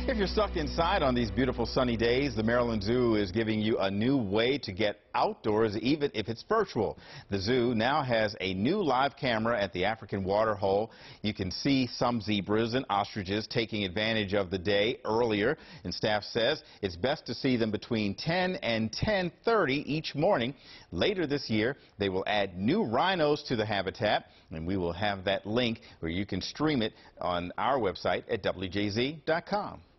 If you're stuck inside on these beautiful sunny days, the Maryland Zoo is giving you a new way to get outdoors, even if it's virtual. The zoo now has a new live camera at the African water hole. You can see some zebras and ostriches taking advantage of the day earlier, and staff says it's best to see them between 10 and 10:30 each morning. Later this year, they will add new rhinos to the habitat, and we will have that link where you can stream it on our website at WJZ.com.